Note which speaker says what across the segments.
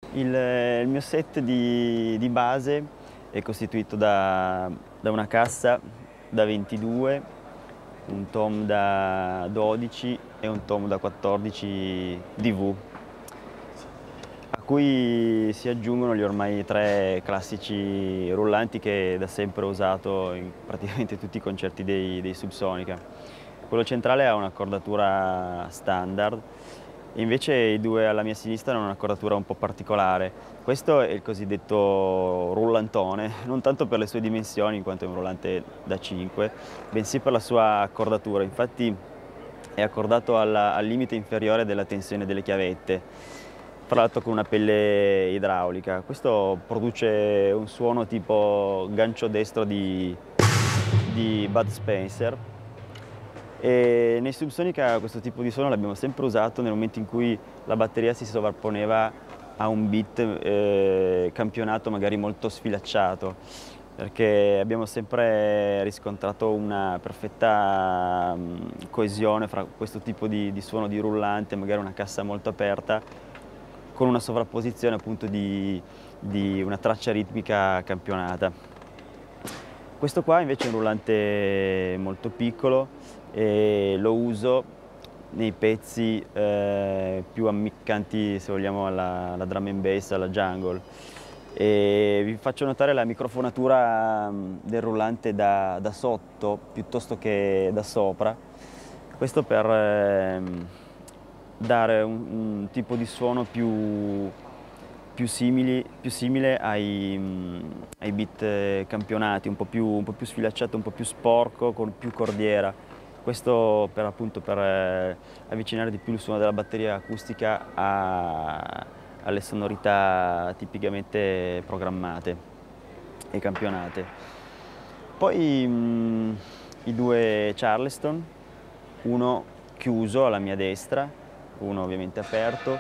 Speaker 1: Il mio set di base è costituito da una cassa da 22, un tom da 12 e un tom da 14 DV, a cui si aggiungono gli ormai tre classici rullanti che da sempre ho usato in praticamente tutti i concerti dei Subsonica. Quello centrale ha un'accordatura standard e invece i due alla mia sinistra hanno un'accordatura un po' particolare. Questo è il cosiddetto rullantone, non tanto per le sue dimensioni, in quanto è un rullante da 5, bensì per la sua accordatura. Infatti è accordato al limite inferiore della tensione delle chiavette, fra l'altro con una pelle idraulica. Questo produce un suono tipo gancio destro di Bud Spencer. E nei Subsonica questo tipo di suono l'abbiamo sempre usato nel momento in cui la batteria si sovrapponeva a un beat campionato magari molto sfilacciato, perché abbiamo sempre riscontrato una perfetta coesione fra questo tipo di suono di rullante, magari una cassa molto aperta, con una sovrapposizione appunto di una traccia ritmica campionata. Questo qua invece è un rullante molto piccolo e lo uso nei pezzi più ammiccanti, se vogliamo, alla drum and bass, alla jungle. E vi faccio notare la microfonatura del rullante da sotto piuttosto che da sopra. Questo per dare un tipo di suono più simile ai beat campionati, un po' più sfilacciato, un po' più sporco, con più cordiera. Questo per appunto per avvicinare di più il suono della batteria acustica alle sonorità tipicamente programmate e campionate. Poi i due Charleston, uno chiuso alla mia destra, uno ovviamente aperto,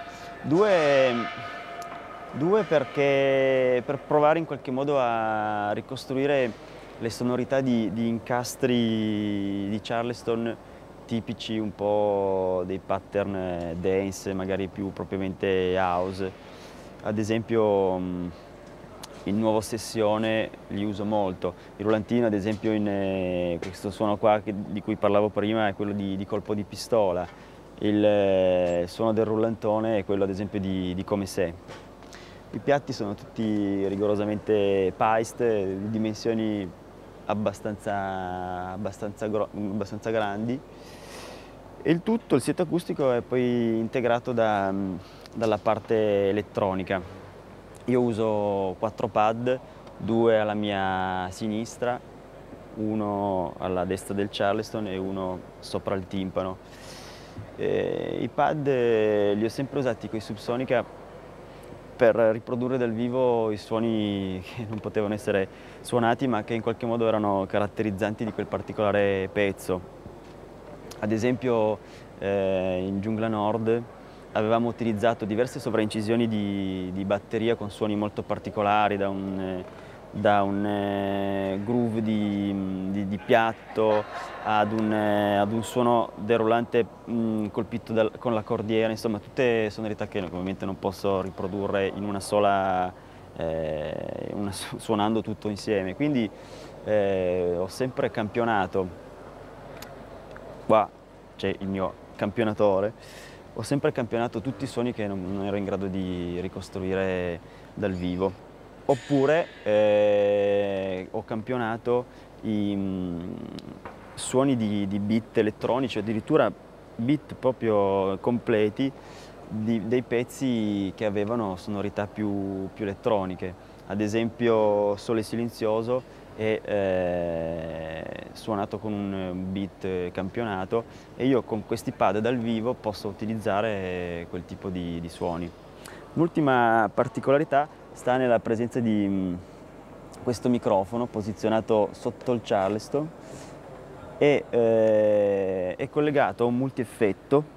Speaker 1: due perché per provare in qualche modo a ricostruire le sonorità di incastri di Charleston tipici un po' dei pattern dance, magari più propriamente house. Ad esempio il nuovo Sessione li uso molto. Il rullantino ad esempio in questo suono qua di cui parlavo prima è quello di colpo di pistola. Il suono del rullantone è quello ad esempio di Come Se. I piatti sono tutti rigorosamente paist, di dimensioni abbastanza grandi, e il set acustico è poi integrato dalla parte elettronica. Io uso 4 pad, 2 alla mia sinistra, uno alla destra del Charleston e uno sopra il timpano. I pad li ho sempre usati con i Subsonica per riprodurre dal vivo i suoni che non potevano essere suonati ma che in qualche modo erano caratterizzanti di quel particolare pezzo. Ad esempio in Giungla Nord avevamo utilizzato diverse sovraincisioni di batteria con suoni molto particolari, da un groove di piatto ad un suono derulante colpito con la cordiera, insomma tutte sonorità che ovviamente non posso riprodurre in una sola, suonando tutto insieme. Quindi ho sempre campionato. Qua c'è il mio campionatore. Ho sempre campionato tutti i suoni che non ero in grado di ricostruire dal vivo. Oppure ho campionato i suoni di beat elettronici, addirittura beat proprio completi dei pezzi che avevano sonorità più elettroniche. Ad esempio Sole Silenzioso è suonato con un beat campionato e io con questi pad dal vivo posso utilizzare quel tipo di suoni. L'ultima particolarità sta nella presenza di questo microfono posizionato sotto il Charleston e è collegato a un multieffetto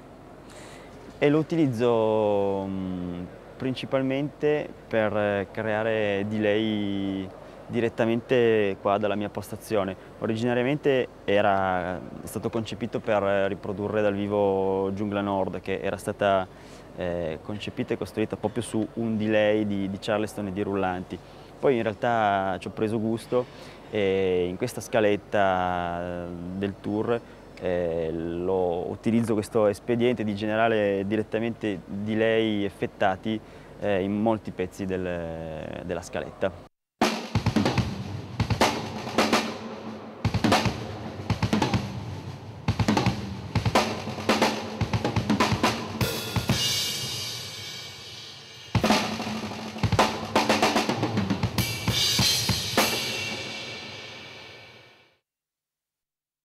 Speaker 1: e lo utilizzo principalmente per creare delay direttamente qua dalla mia postazione. Originariamente è stato concepito per riprodurre dal vivo Giungla Nord, che era stata concepita e costruita proprio su un delay di Charleston e di rullanti. Poi in realtà ci ho preso gusto e in questa scaletta del tour utilizzo questo espediente di generare direttamente delay effettati in molti pezzi della scaletta.